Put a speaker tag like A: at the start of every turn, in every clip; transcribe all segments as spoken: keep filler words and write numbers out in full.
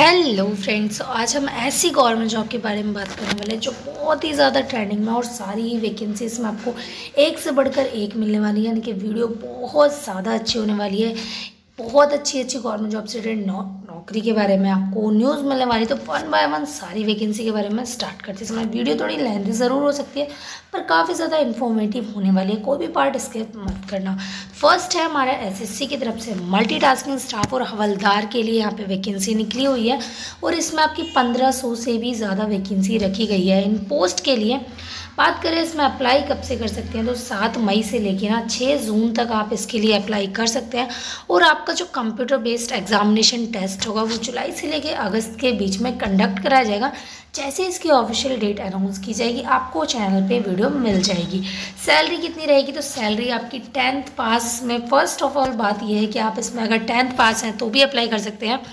A: Hello friends, आज हम ऐसी गवर्नमेंट जॉब के बारे में बात करने वाले हैं जो बहुत ही ज़्यादा ट्रेंडिंग में और सारी ही वैकेंसीज में आपको एक से बढ़कर एक मिलने वाली है। यानी कि वीडियो बहुत ज़्यादा अच्छी होने वाली है। बहुत अच्छी अच्छी गवर्नमेंट जॉब से रिलेटेड नौ नौकरी के बारे में आपको न्यूज़ मिलने वाली। तो वन बाय वन सारी वैकेंसी के बारे में स्टार्ट करते समय वीडियो थोड़ी लेंथी ज़रूर हो सकती है, पर काफ़ी ज़्यादा इन्फॉर्मेटिव होने वाली है। कोई भी पार्ट स्किप मत करना। फर्स्ट है हमारा एसएससी की तरफ से मल्टीटास्किंग स्टाफ और हवलदार के लिए यहाँ पे वैकेंसी निकली हुई है और इसमें आपकी पंद्रह सौ से भी ज़्यादा वैकेंसी रखी गई है इन पोस्ट के लिए। बात करें इसमें अप्लाई कब से कर सकते हैं, तो सात मई से लेकर ना छः जून तक आप इसके लिए अप्लाई कर सकते हैं। और आपका जो कंप्यूटर बेस्ड एग्जामिनेशन टेस्ट होगा वो जुलाई से लेकर अगस्त के बीच में कंडक्ट कराया जाएगा। जैसे इसकी ऑफिशियल डेट अनाउंस की जाएगी आपको चैनल पे वीडियो मिल जाएगी। सैलरी कितनी रहेगी, तो सैलरी आपकी टेंथ पास में, फर्स्ट ऑफ ऑल बात यह है कि आप इसमें अगर टेंथ पास हैं तो भी अप्लाई कर सकते हैं।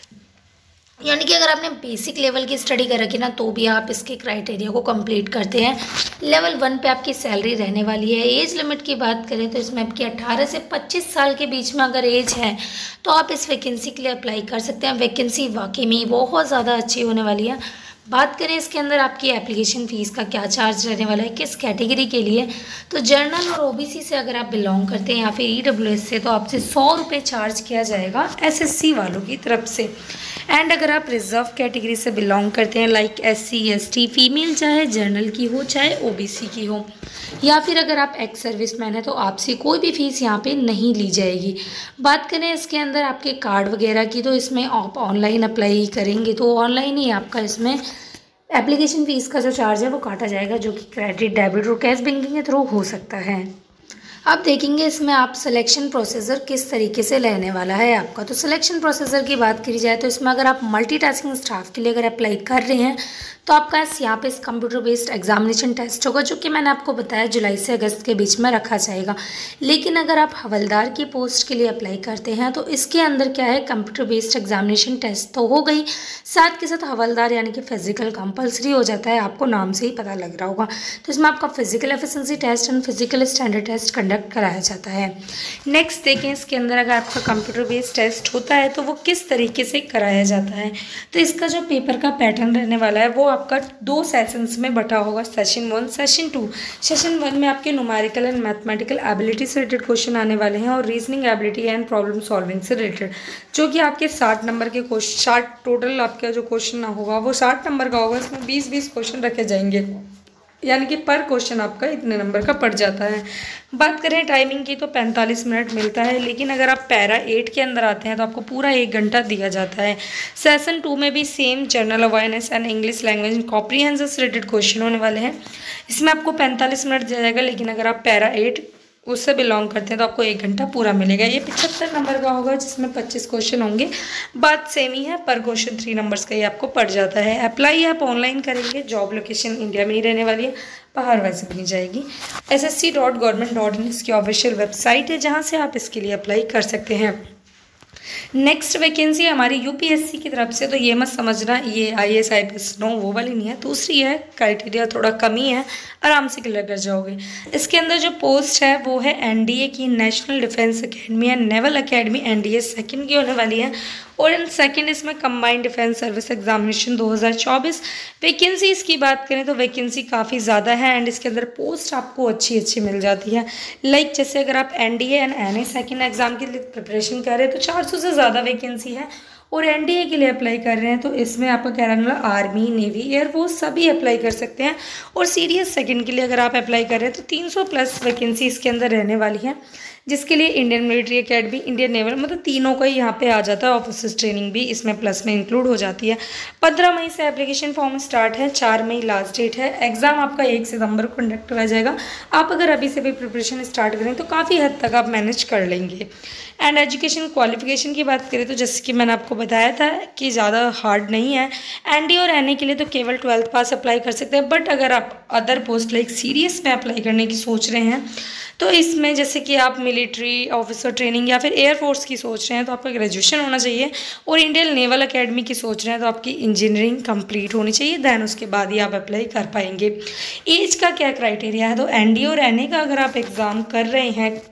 A: यानी कि अगर आपने बेसिक लेवल की स्टडी कर रखी ना तो भी आप इसके क्राइटेरिया को कंप्लीट करते हैं। लेवल वन पे आपकी सैलरी रहने वाली है। एज लिमिट की बात करें तो इसमें आपकी अट्ठारह से पच्चीस साल के बीच में अगर एज है तो आप इस वैकेंसी के लिए अप्लाई कर सकते हैं। वैकेंसी वाकई में बहुत ज़्यादा अच्छी होने वाली है। बात करें इसके अंदर आपकी एप्लीकेशन फ़ीस का क्या चार्ज रहने वाला है, किस कैटेगरी के लिए, तो जनरल और ओबीसी से अगर आप बिलोंग करते हैं या फिर ईडब्ल्यूएस से तो आपसे सौ रुपये चार्ज किया जाएगा एसएससी वालों की तरफ से। एंड अगर आप रिजर्व कैटेगरी से बिलोंग करते हैं लाइक एससी एसटी, फीमेल चाहे जनरल की हो चाहे ओबीसी की हो, या फिर अगर आप एक्स सर्विसमैन है तो आपसे कोई भी फीस यहाँ पे नहीं ली जाएगी। बात करें इसके अंदर आपके कार्ड वगैरह की, तो इसमें आप ऑनलाइन अप्लाई करेंगे तो ऑनलाइन ही आपका इसमें एप्लीकेशन फ़ीस का जो चार्ज है वो काटा जाएगा, जो कि क्रेडिट डेबिट और कैश बैंकिंग के थ्रू हो सकता है। अब देखेंगे इसमें आप सिलेक्शन प्रोसीजर किस तरीके से रहने वाला है आपका। तो सिलेक्शन प्रोसीजर की बात करी जाए तो इसमें अगर आप मल्टीटास्किंग स्टाफ के लिए अगर अप्लाई कर रहे हैं तो आपका यहाँ पे इस कंप्यूटर बेस्ड एग्जामिनेशन टेस्ट होगा, जो कि मैंने आपको बताया जुलाई से अगस्त के बीच में रखा जाएगा। लेकिन अगर आप हवलदार की पोस्ट के लिए अप्लाई करते हैं तो इसके अंदर क्या है, कंप्यूटर बेस्ड एग्जामिनेशन टेस्ट तो हो गई, साथ के साथ हवलदार यानी कि फिजिकल कंपलसरी हो जाता है। आपको नाम से ही पता लग रहा होगा। तो इसमें आपका physical efficiency test and physical standard test conduct कराया जाता है। नेक्स्ट देखें इसके अंदर अगर आपका कंप्यूटर बेस्ड टेस्ट होता है तो वो किस तरीके से कराया जाता है। तो इसका जो पेपर का पैटर्न रहने वाला है वो आपका दो सेशंस में बटा होगा, session one session two. Session one में आपके न्यूमेरिकल एंड मैथमेटिकल एबिलिटी से रिलेटेड क्वेश्चन आने वाले हैं और reasoning ability and problem solving से रिलेटेड, जो कि आपके साठ नंबर के क्वेश्चन, साठ टोटल आपका जो क्वेश्चन होगा वो साठ नंबर का होगा। इसमें बीस बीस क्वेश्चन रखे जाएंगे, यानी कि पर क्वेश्चन आपका इतने नंबर का पड़ जाता है। बात करें टाइमिंग की तो पैंतालीस मिनट मिलता है, लेकिन अगर आप पैरा एट के अंदर आते हैं तो आपको पूरा एक घंटा दिया जाता है। सेशन टू में भी same general awareness and English language comprehensive से रिलेटेड क्वेश्चन होने वाले हैं। इसमें आपको पैंतालीस मिनट दिया जाएगा, लेकिन अगर आप पैरा एट उससे बिलोंग करते हैं तो आपको एक घंटा पूरा मिलेगा। ये पचहत्तर नंबर का होगा जिसमें पच्चीस क्वेश्चन होंगे। बात सेम ही है, पर क्वेश्चन थ्री नंबर्स का ही आपको पड़ जाता है। अप्लाई आप ऑनलाइन करेंगे, जॉब लोकेशन इंडिया में ही रहने वाली है, बाहर वैसे बनी जाएगी। S S C dot government dot in इसकी ऑफिशियल वेबसाइट है जहाँ से आप इसके लिए अप्लाई कर सकते हैं। नेक्स्ट वैकेंसी हमारी यूपीएससी की तरफ से, तो ये मत समझना ये आईएएस आईपीएस नो वो वाली नहीं है, दूसरी है, क्राइटेरिया थोड़ा कम ही है, आराम से क्लियर कर जाओगे। इसके अंदर जो पोस्ट है वो है एनडीए की, national defence academy and naval academy, NDA second की होने वाली है। और इन सेकंड इसमें कंबाइंड डिफेंस सर्विस एग्जामिनेशन दो हज़ार चौबीस। वैकेंसीज़ की बात करें तो वैकेंसी काफ़ी ज़्यादा है एंड इसके अंदर पोस्ट आपको अच्छी अच्छी मिल जाती है। लाइक जैसे अगर आप NDA and NA second exam के लिए प्रिपरेशन कर रहे हैं तो चार सौ से ज़्यादा वैकेंसी है। और एनडीए के लिए अप्लाई कर रहे हैं तो इसमें आपका क्या रहने वाला, आर्मी, नेवी, एयरफोर्स सभी अप्लाई कर सकते हैं। और सीरियस सेकंड के लिए अगर आप अप्लाई कर रहे हैं तो तीन सौ प्लस वैकेंसी इसके अंदर रहने वाली है, जिसके लिए Indian military academy, Indian naval, मतलब तीनों का ही यहाँ पे आ जाता है। ऑफिसर्स ट्रेनिंग भी इसमें प्लस में इंक्लूड हो जाती है। पंद्रह मई से एप्लीकेशन फॉर्म स्टार्ट है, चार मई लास्ट डेट है। एग्जाम आपका एक सितंबर को कंडक्ट किया जाएगा। आप अगर अभी से भी प्रिपरेशन स्टार्ट करें तो काफ़ी हद तक आप मैनेज कर लेंगे। एंड एजुकेशन क्वालिफिकेशन की बात करें तो जैसे कि मैंने आपको बताया था कि ज़्यादा हार्ड नहीं है। एनडी और एनए के लिए तो केवल ट्वेल्थ पास अप्लाई कर सकते हैं, बट अगर आप अदर पोस्ट लाइक सीरियस में अप्लाई करने की सोच रहे हैं तो इसमें जैसे कि आप मिलिट्री ऑफिसर ट्रेनिंग या फिर एयरफोर्स की सोच रहे हैं तो आपका ग्रेजुएशन होना चाहिए। और इंडियन नेवल एकेडमी की सोच रहे हैं तो आपकी इंजीनियरिंग कंप्लीट होनी चाहिए, दैन उसके बाद ही आप अप्लाई कर पाएंगे। एज का क्या क्राइटेरिया है, तो एनडी और एनए का अगर आप एग्ज़ाम कर रहे हैं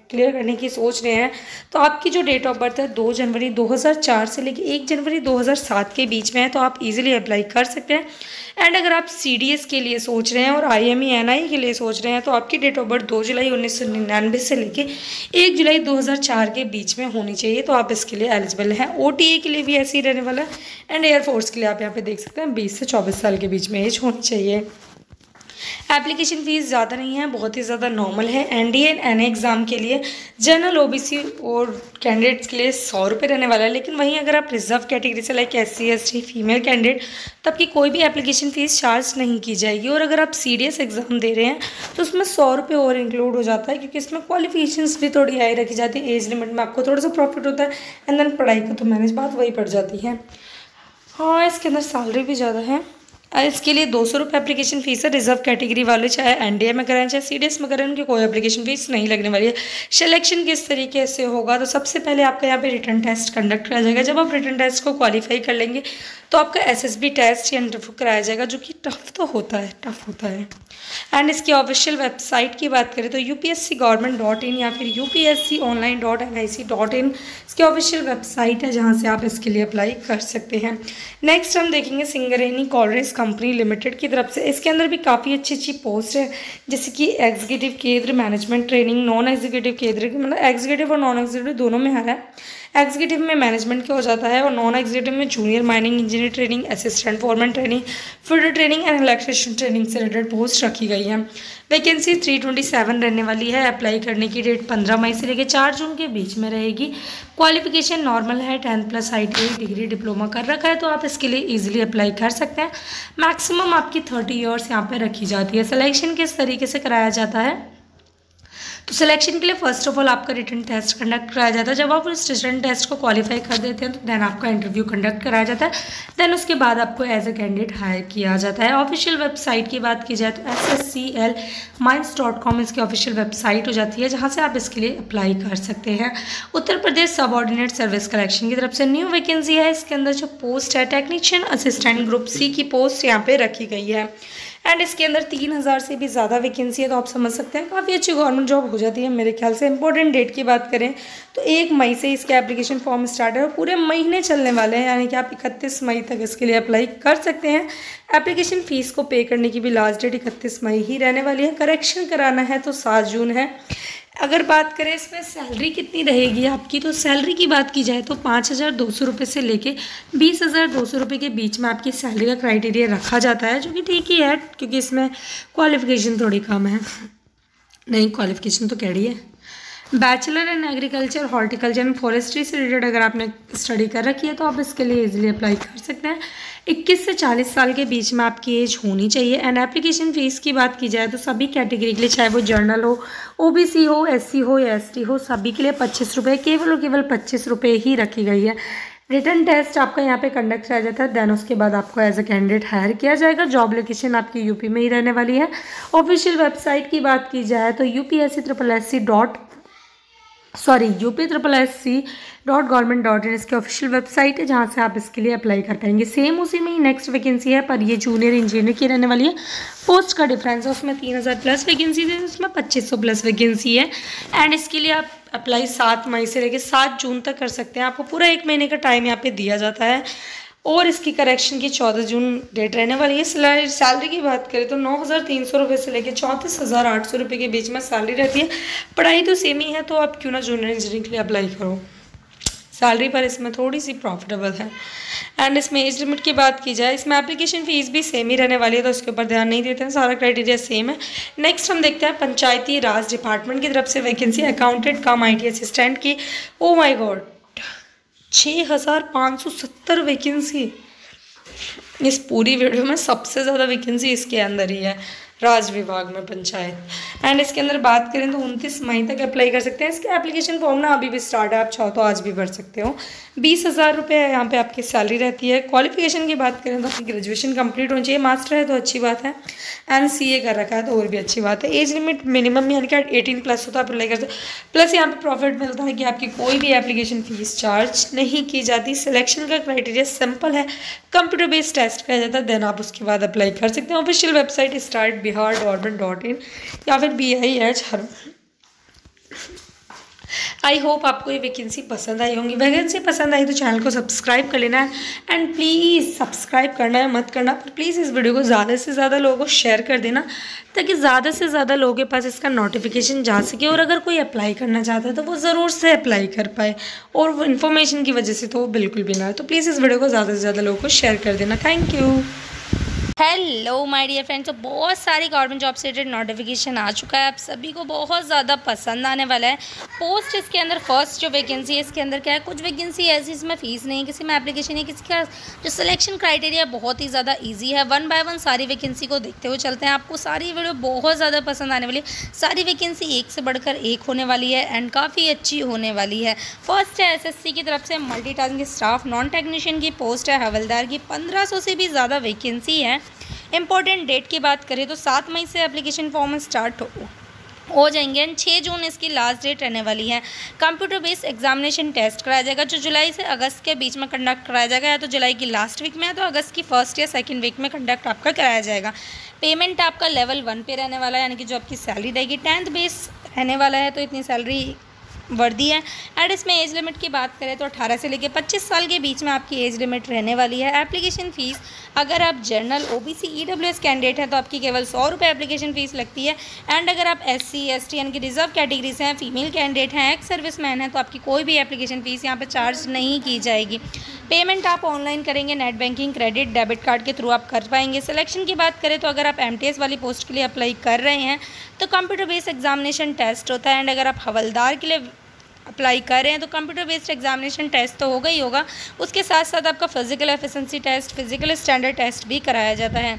A: क्लियर करने की सोच रहे हैं तो आपकी जो डेट ऑफ बर्थ है दो जनवरी दो हज़ार चार से लेकर एक जनवरी दो हज़ार सात के बीच में है तो आप इजीली अप्लाई कर सकते हैं। एंड अगर आप सीडीएस के लिए सोच रहे हैं और आईएमई एनआई के लिए सोच रहे हैं तो आपकी डेट ऑफ बर्थ दो जुलाई उन्नीस सौ निन्यानवे से लेकर एक जुलाई दो हज़ार चार के बीच में होनी चाहिए तो आप इसके लिए एलिजिबल हैं। ओटीए के लिए भी ऐसे ही रहने वाला है एंड एयरफोर्स के लिए आप यहाँ पे देख सकते हैं बीस से चौबीस साल के बीच में एज होनी चाहिए। एप्लीकेशन फ़ीस ज़्यादा नहीं है, बहुत ही ज़्यादा नॉर्मल है। एनडीए एंड एनए एग्ज़ाम के लिए जनरल ओबीसी और कैंडिडेट्स के लिए सौ रुपये रहने वाला है, लेकिन वहीं अगर आप रिजर्व कैटेगरी से like S C S T female candidate तब की कोई भी एप्लीकेशन फ़ीस चार्ज नहीं की जाएगी। और अगर आप सी डी एस एग्ज़ाम दे रहे हैं तो उसमें सौ रुपये और इंक्लूड हो जाता है क्योंकि इसमें क्वालिफिकेशंस भी थोड़ी हाई रखी जाती है। एज लिमिट में आपको थोड़ा सा प्रॉफिट होता है एंड देन पढ़ाई का तो मैनेज बात वही पड़ जाती है। हाँ, इसके अंदर सैलरी भी ज़्यादा है। इसके लिए दो सौ रुपये एप्लीकेशन फ़ीस है। रिजर्व कैटेगरी वाले चाहे एनडीए में करें चाहे सीडीएस में करें उनकी कोई एप्लीकेशन फ़ीस नहीं लगने वाली है। सिलेक्शन किस तरीके से होगा तो सबसे पहले आपका यहाँ पे रिटन टेस्ट कंडक्ट कराया जाएगा। जब आप रिटन टेस्ट को क्वालिफाई कर लेंगे तो आपका एसएसबी टेस्ट या इंटरव्यू कराया जाएगा जो कि टफ तो होता है टफ होता है। एंड इसकी ऑफिशियल वेबसाइट की बात करें तो U P S C government dot in या फिर U P S C online dot N I C dot in इसकी ऑफिशियल वेबसाइट है जहाँ से आप इसके लिए अप्लाई कर सकते हैं। नेक्स्ट हम देखेंगे सिंगरेनी कॉलरेज कंपनी लिमिटेड की तरफ से। इसके अंदर भी काफ़ी अच्छी अच्छी पोस्ट है जैसे कि एग्जीक्यूटिव केंद्र मैनेजमेंट ट्रेनिंग, नॉन एग्जीक्यूटिव केंद्र मतलब एग्जीक्यूटिव और नॉन एग्जीक्यूटिव दोनों में आ रहा है। एग्जीक्यूटिव में मैनेजमेंट का हो जाता है और नॉन एग्जीक्यूटिव में junior mining engineer training, assistant foreman training, field training and electrician training से रिलेटेड पोस्ट रखी गई है। वैकेंसी तीन सौ सत्ताईस रहने वाली है। अप्लाई करने की डेट पंद्रह मई से लेकर चार जून के बीच में रहेगी। क्वालिफिकेशन नॉर्मल है, tenth plus I T I degree diploma कर रखा है तो आप इसके लिए इजीली अप्लाई कर सकते हैं। मैक्सिमम आपकी थर्टी ईयर्स यहाँ पे रखी जाती है। सिलेक्शन किस तरीके से कराया जाता है तो सिलेक्शन के लिए फर्स्ट ऑफ ऑल आपका रिटन टेस्ट कंडक्ट कराया जाता है। जब आप उस रिटन टेस्ट को क्वालिफाई कर देते हैं तो देन आपका इंटरव्यू कंडक्ट कराया जाता है। देन उसके बाद आपको एज ए कैंडिडेट हायर किया जाता है। ऑफिशियल वेबसाइट की बात की जाए तो S S C L mines dot com इसकी ऑफिशियल वेबसाइट हो जाती है जहाँ से आप इसके लिए अप्लाई कर सकते हैं। Uttar Pradesh subordinate service collection की तरफ से न्यू वैकेंसी है। इसके अंदर जो पोस्ट है टेक्नीशियन असिस्टेंट ग्रुप सी की पोस्ट यहाँ पे रखी गई है एंड इसके अंदर तीन हज़ार से भी ज़्यादा वैकेंसी है तो आप समझ सकते हैं काफ़ी अच्छी गवर्नमेंट जॉब हो जाती है मेरे ख्याल से। इंपॉर्टेंट डेट की बात करें तो एक मई से इसके एप्लीकेशन फॉर्म स्टार्ट है और पूरे महीने चलने वाले हैं यानी कि आप इकतीस मई तक इसके लिए अप्लाई कर सकते हैं। एप्लीकेशन फ़ीस को पे करने की भी लास्ट डेट इकतीस मई ही रहने वाली है। करेक्शन कराना है तो सात जून है। अगर बात करें इसमें सैलरी कितनी रहेगी आपकी तो सैलरी की बात की जाए तो पाँच हज़ार दो सौ रुपये से लेके बीस हज़ार दो सौ रुपये के बीच में आपकी सैलरी का क्राइटेरिया रखा जाता है जो कि ठीक ही है क्योंकि इसमें क्वालिफिकेशन थोड़ी कम है। नहीं, क्वालिफिकेशन तो कह रही है bachelor in agriculture horticulture and forestry से रिलेटेड अगर आपने स्टडी कर रखी है तो आप इसके लिए इजीली अप्लाई कर सकते हैं। इक्कीस से चालीस साल के बीच में आपकी एज होनी चाहिए। एंड एप्लीकेशन फ़ीस की बात की जाए तो सभी कैटेगरी के लिए चाहे वो जर्नल हो, ओबीसी हो, एससी हो या एसटी हो सभी के लिए पच्चीस रुपये केवल और केवल पच्चीस रुपये ही रखी गई है। रिटन टेस्ट आपका यहाँ पे कंडक्ट किया जाता है देन उसके बाद आपको एज अ कैंडिडेट हायर किया जाएगा। जॉब लोकेशन आपकी यूपी में ही रहने वाली है। ऑफिशियल वेबसाइट की बात की जाए तो U P S C triple S C dot sorry UP triple S C dot government dot in इसकी ऑफिशियल वेबसाइट है जहाँ से आप इसके लिए अप्लाई कर पाएंगे। सेम उसी में ही नेक्स्ट वैकेंसी है पर ये जूनियर इंजीनियर की रहने वाली है। पोस्ट का डिफरेंस है उसमें तीन हज़ार प्लस वैकेंसी है उसमें पच्चीस सौ प्लस वैकेंसी है। एंड इसके लिए आप अप्लाई सात मई से लेकर सात जून तक कर सकते हैं। आपको पूरा एक महीने का टाइम यहाँ पे दिया जाता है और इसकी करेक्शन की चौदह जून डेट रहने वाली है। सैलरी की बात करें तो नौ हज़ार तीन सौ रुपये से लेकर चौंतीस हज़ार आठ सौ रुपये के बीच में सैलरी रहती है। पढ़ाई तो सेम ही है तो आप क्यों ना जूनियर इंजीनियरिंग के लिए अप्लाई करो। सैलरी पर इसमें थोड़ी सी प्रॉफिटेबल है। एंड इसमें एज लिमिट की बात की जाए इसमें एप्लीकेशन फ़ीस भी सेम ही रहने वाली है तो उसके ऊपर ध्यान नहीं देते हैं, सारा क्राइटेरिया सेम है। नेक्स्ट हम देखते हैं पंचायती राज डिपार्टमेंट की तरफ से vacancy accountant cum I T assistant की। ओ माई गॉड, छः हज़ार पाँच सौ सत्तर वैकेंसी। इस पूरी वीडियो में सबसे ज़्यादा वैकेंसी इसके अंदर ही है राज विभाग में पंचायत। एंड इसके अंदर बात करें तो उनतीस मई तक अप्लाई कर सकते हैं। इसके एप्लीकेशन फॉर्म ना अभी भी स्टार्ट है, आप चाहो तो आज भी भर सकते हो। बीस हज़ार रुपये यहाँ पे आपकी सैलरी रहती है। क्वालिफिकेशन की बात करें तो आपकी ग्रेजुएशन कंप्लीट होनी चाहिए, मास्टर है तो अच्छी बात है, एंड सी ए कर रखा है तो और भी अच्छी बात है। एज लिमिट मिनिमम यानी कि एटीन प्लस होता है अप्लाई कर सकते। प्लस यहाँ पे प्रॉफिट मिलता है कि आपकी कोई भी एप्लीकेशन फ़ीस चार्ज नहीं की जाती। सिलेक्शन का क्राइटेरिया सिंपल है, कंप्यूटर बेस्ड टेस्ट किया जाता है देन आप उसके बाद अप्लाई कर सकते हैं। Official website start Bihar government dot in या फिर बी आई एच हर
B: आई होप आपको ये वैकेंसी पसंद आई होंगी। वैकेंसी पसंद आई तो चैनल को सब्सक्राइब कर लेना है एंड प्लीज़ सब्सक्राइब करना है मत करना, पर प्लीज़ इस वीडियो को ज़्यादा से ज़्यादा लोगों को शेयर कर देना ताकि ज़्यादा से ज़्यादा लोगों के पास इसका नोटिफिकेशन जा सके, और अगर कोई अप्लाई करना चाहता है तो वो ज़रूर से अप्लाई कर पाए, और वो इन्फॉर्मेशन की वजह से तो वो बिल्कुल भी ना है। तो प्लीज़ इस वीडियो को ज़्यादा से ज़्यादा लोगों को शेयर कर देना। Thank you.
A: Hello my dear friends, तो बहुत सारी गवर्नमेंट जॉब से रिलेटेड नोटिफिकेशन आ चुका है। आप सभी को बहुत ज़्यादा पसंद आने वाला है। पोस्ट इसके अंदर फर्स्ट जो वैकेंसी है इसके अंदर क्या है, कुछ वैकेंसी ऐसी इसमें फ़ीस नहीं है, किसी में एप्लीकेशन है, किसी का जो सिलेक्शन क्राइटेरिया बहुत ही ज़्यादा ईजी है। वन बाय वन सारी वैकेंसी को देखते हुए चलते हैं। आपको सारी वीडियो बहुत ज़्यादा पसंद आने वाली है। सारी वैकेंसी एक से बढ़कर एक होने वाली है एंड काफ़ी अच्छी होने वाली है। फर्स्ट है एस एस सी की तरफ से मल्टीटास्किंग स्टाफ नॉन टेक्नीशियन की पोस्ट है हवलदार की, पंद्रह सौ से भी ज़्यादा वैकेंसी है। इंपॉर्टेंट डेट की बात करें तो सात मई से एप्लीकेशन फॉर्म स्टार्ट हो हो जाएंगे एंड छः जून इसकी लास्ट डेट रहने वाली है। कंप्यूटर बेस्ड एग्जामिनेशन टेस्ट कराया जाएगा जो जुलाई से अगस्त के बीच में कंडक्ट कराया जाएगा, या तो जुलाई की लास्ट वीक में या तो अगस्त की फर्स्ट या सेकंड वीक में कंडक्ट आपका कराया जाएगा। पेमेंट आपका लेवल वन पे रहने वाला है, यानी कि जो आपकी सैलरी रहेगी टेंथ बेस रहने वाला है, तो इतनी सैलरी वर्दी है। एंड इसमें एज लिमिट की बात करें तो अठारह से लेकर पच्चीस साल के बीच में आपकी एज लिमिट रहने वाली है। एप्लीकेशन फ़ीस अगर आप जनरल ओबीसी ईडब्ल्यूएस कैंडिडेट हैं तो आपकी केवल सौ रुपये एप्लीकेशन फ़ीस लगती है। एंड अगर आप एससी एसटी यानी कि रिजर्व कैटेगरी से हैं, फीमेल कैंडिडेट हैं, एक्स सर्विसमैन हैं, तो आपकी कोई भी एप्लीकेशन फ़ीस यहाँ पर चार्ज नहीं की जाएगी। पेमेंट आप ऑनलाइन करेंगे, net banking credit debit card के थ्रू आप कर पाएंगे। सिलेक्शन की बात करें तो अगर आप एमटीएस वाली पोस्ट के लिए अप्लाई कर रहे हैं तो कंप्यूटर बेस्ड एग्जामिनेशन टेस्ट होता है। एंड अगर आप हवलदार के लिए अप्लाई कर रहे हैं तो कंप्यूटर बेस्ड एग्जामिनेशन टेस्ट तो होगा ही होगा, उसके साथ साथ आपका physical efficiency test, physical standard test भी कराया जाता है।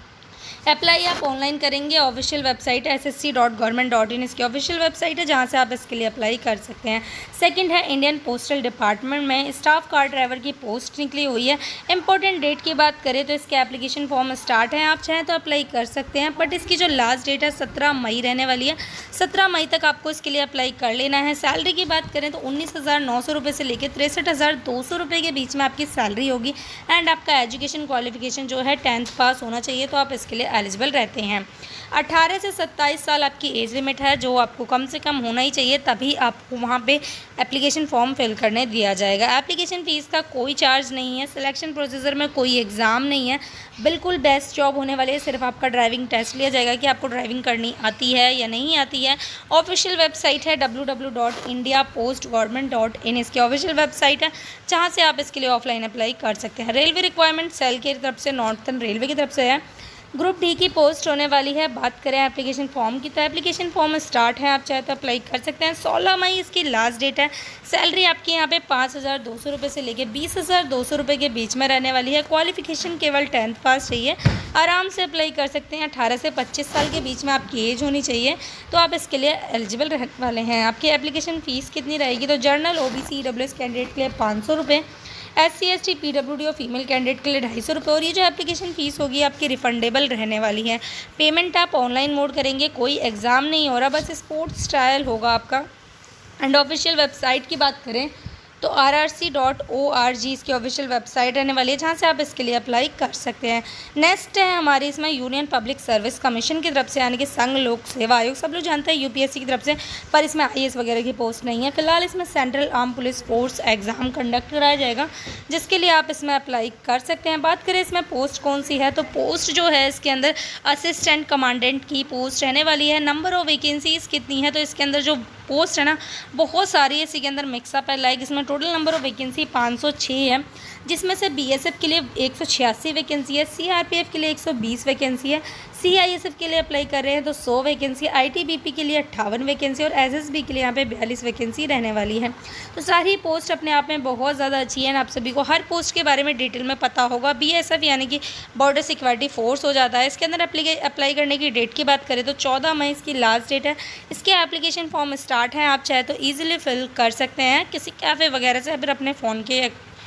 A: अप्लाई आप ऑनलाइन करेंगे, ऑफिशियल वेबसाइट है S S C dot government dot in इसकी ऑफिशियल वेबसाइट है जहां से आप इसके लिए अप्लाई कर सकते हैं। सेकंड है इंडियन पोस्टल डिपार्टमेंट में स्टाफ कार ड्राइवर की पोस्ट निकली हुई है। इंपॉर्टेंट डेट की बात करें तो इसके एप्लीकेशन फॉर्म स्टार्ट है, आप चाहें तो अप्लाई कर सकते हैं, बट इसकी जो लास्ट डेट है सत्रह मई रहने वाली है। सत्रह मई तक आपको इसके लिए अप्लाई कर लेना है। सैलरी की बात करें तो उन्नीस हज़ार नौ सौ रुपये से लेकर तिरसठ हज़ार दो सौ रुपये के बीच में आपकी सैलरी होगी। एंड आपका एजुकेशन क्वालिफिकेशन जो है टेंथ पास होना चाहिए, तो आप इसके लिए एलिजिबल रहते हैं। अठारह से सत्ताईस साल आपकी एज लिमिट है जो आपको कम से कम होना ही चाहिए, तभी आपको वहाँ पे एप्लीकेशन फॉर्म फिल करने दिया जाएगा। एप्लीकेशन फ़ीस का कोई चार्ज नहीं है। सिलेक्शन प्रोसीजर में कोई एग्ज़ाम नहीं है, बिल्कुल बेस्ट जॉब होने वाली है। सिर्फ आपका ड्राइविंग टेस्ट लिया जाएगा कि आपको ड्राइविंग करनी आती है या नहीं आती है। ऑफिशियल वेबसाइट है W W W dot India post government dot in इसकी ऑफिशियल वेबसाइट है जहाँ से आप इसके लिए ऑफलाइन अप्लाई कर सकते हैं। रेलवे रिक्वायरमेंट सेल की तरफ से, नॉर्थर्न रेलवे की तरफ से है। ग्रुप डी की पोस्ट होने वाली है। बात करें एप्लीकेशन फॉर्म की तो एप्लीकेशन फॉर्म स्टार्ट है, आप चाहे तो अप्लाई कर सकते हैं। सोलह मई इसकी लास्ट डेट है। सैलरी आपकी यहाँ पे पाँच हज़ार दो सौ रुपये से लेके बीस हज़ार दो सौ रुपये के बीच में रहने वाली है। क्वालिफिकेशन केवल टेंथ पास चाहिए, आराम से अप्लाई कर सकते हैं। अठारह से पच्चीस साल के बीच में आपकी एज होनी चाहिए, तो आप इसके लिए एलिजिबल रहने वाले हैं। आपकी एप्लीकेशन फ़ीस कितनी रहेगी तो general O B C W S candidate के लिए पाँच सौ रुपये, S C S T P W D और फीमेल कैंडिडेट के लिए ढाई सौ रुपये, और ये जो एप्लीकेशन फ़ीस होगी आपकी रिफंडेबल रहने वाली है। पेमेंट आप ऑनलाइन मोड करेंगे, कोई एग्ज़ाम नहीं हो रहा, बस स्पोर्ट्स ट्रायल होगा आपका। एंड ऑफिशियल वेबसाइट की बात करें तो R R C dot O R G इसकी ऑफिशियल वेबसाइट रहने वाली है जहाँ से आप इसके लिए अप्लाई कर सकते हैं। नेक्स्ट है हमारी इसमें यूनियन पब्लिक सर्विस कमीशन की तरफ से, यानी कि संघ लोक सेवा आयोग, सब लोग जानते हैं यूपीएससी की तरफ से, पर इसमें आई ए एस वगैरह की पोस्ट नहीं है। फिलहाल इसमें central arm police force exam conduct कराया जाएगा जिसके लिए आप इसमें अप्लाई कर सकते हैं। बात करें इसमें पोस्ट कौन सी है तो पोस्ट जो है इसके अंदर असिस्टेंट कमांडेंट की पोस्ट रहने वाली है। नंबर ऑफ वैकेंसीज कितनी है तो इसके अंदर जो पोस्ट है ना बहुत सारी है, इसी के अंदर मिक्सअप है। लाइक इसमें टोटल नंबर ऑफ वैकेंसी पाँच सौ छह है, जिसमें से बीएसएफ के लिए एक सौ छियासी वैकेंसी है, सीआरपीएफ के लिए एक सौ बीस वैकेंसी है, सीआईएसएफ के लिए अप्लाई कर रहे हैं तो सौ वैकेंसी, आईटीबीपी के लिए अट्ठावन वैकेंसी और एसएसबी के लिए यहाँ पे बयालीस वैकेंसी रहने वाली है। तो सारी पोस्ट अपने आप में बहुत ज़्यादा अच्छी है। आप सभी को हर पोस्ट के बारे में डिटेल में पता होगा। बीएसएफ यानी कि बॉर्डर सिक्योरिटी फोर्स हो जाता है। इसके अंदर अप्लाई अप्लाई करने की डेट की बात करें तो चौदह मई इसकी लास्ट डेट है। इसके एप्लीकेशन फॉर्म स्टार्ट है, आप चाहे तो ईजिली फिल कर सकते हैं किसी कैफ़े वगैरह से, फिर अपने फ़ोन के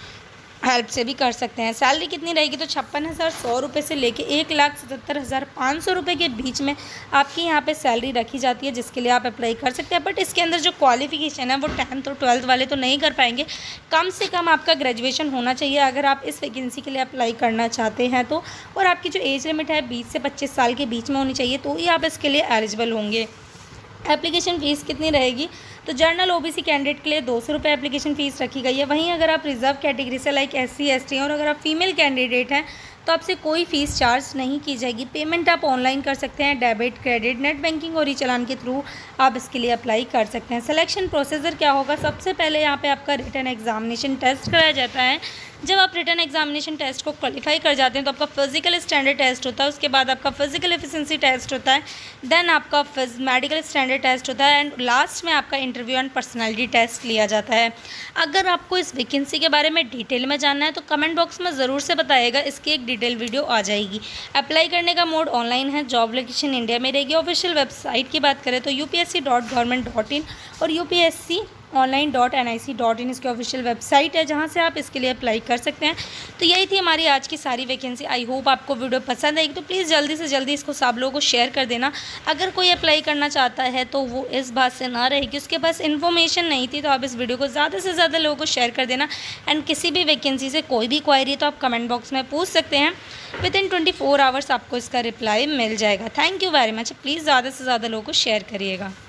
A: हेल्प से भी कर सकते हैं। सैलरी कितनी रहेगी तो छप्पन हज़ार सौ रुपये से लेके एक लाख सतहत्तर हज़ार पाँच सौ रुपये के बीच में आपकी यहाँ पे सैलरी रखी जाती है, जिसके लिए आप अप्लाई कर सकते हैं। बट इसके अंदर जो क्वालिफिकेशन है वो टेंथ और ट्वेल्थ वाले तो नहीं कर पाएंगे, कम से कम आपका ग्रेजुएशन होना चाहिए अगर आप इस वैकेंसी के लिए अप्लाई करना चाहते हैं तो। और आपकी जो एज लिमिट है बीस से पच्चीस साल के बीच में होनी चाहिए, तो ही आप इसके लिए एलिजिबल होंगे। एप्लीकेशन फ़ीस कितनी रहेगी
B: तो जनरल ओबीसी कैंडिडेट के लिए दो सौ रुपये एप्लीकेशन फ़ीस रखी गई है। वहीं अगर आप रिजर्व कैटेगरी से like S C S T और अगर आप फीमेल कैंडिडेट हैं तो आपसे कोई फ़ीस चार्ज नहीं की जाएगी। पेमेंट आप ऑनलाइन कर सकते हैं, डेबिट, क्रेडिट, नेट बैंकिंग और ई चालान के थ्रू आप इसके लिए अप्लाई कर सकते हैं। सिलेक्शन प्रोसीजर क्या होगा, सबसे पहले यहाँ पे आपका रिटन एग्जामिनेशन टेस्ट कराया जाता है। जब आप रिटन एग्जामिनेशन टेस्ट को क्वालिफाई कर जाते हैं तो आपका फिजिकल स्टैंडर्ड टेस्ट होता है, उसके बाद आपका फिजिकल एफिशिएंसी टेस्ट होता है, देन आपका मेडिकल स्टैंडर्ड टेस्ट होता है एंड लास्ट में आपका इंटरव्यू एंड पर्सनैलिटी टेस्ट लिया जाता है। अगर आपको इस वैकेंसी के बारे में डिटेल में जानना है तो कमेंट बॉक्स में ज़रूर से बताइएगा, इसकी एक डिटेल वीडियो आ जाएगी। अप्लाई करने का मोड ऑनलाइन है, जॉब लोकेशन इंडिया में रहेगी। ऑफिशियल वेबसाइट की बात करें तो U P S C dot government dot in और U P S C online dot N I C dot in इसकी ऑफिशियल वेबसाइट है, जहां से आप इसके लिए अप्लाई कर सकते हैं। तो यही थी हमारी आज की सारी वैकेंसी। आई होप आपको वीडियो पसंद आएगी, तो प्लीज़ जल्दी से जल्दी इसको सब लोगों को शेयर कर देना। अगर कोई अप्लाई करना चाहता है तो वो इस बात से ना रहे कि उसके पास इन्फॉर्मेशन नहीं थी, तो आप इस वीडियो को ज़्यादा से ज़्यादा लोगों को शेयर कर देना। एंड किसी भी वैकेंसी से कोई भी क्वायरी है तो आप कमेंट बॉक्स में पूछ सकते हैं, with in twenty four hours आपको इसका रिप्लाई मिल जाएगा। Thank you very much. Please ज़्यादा से ज़्यादा लोगों को शेयर करिएगा।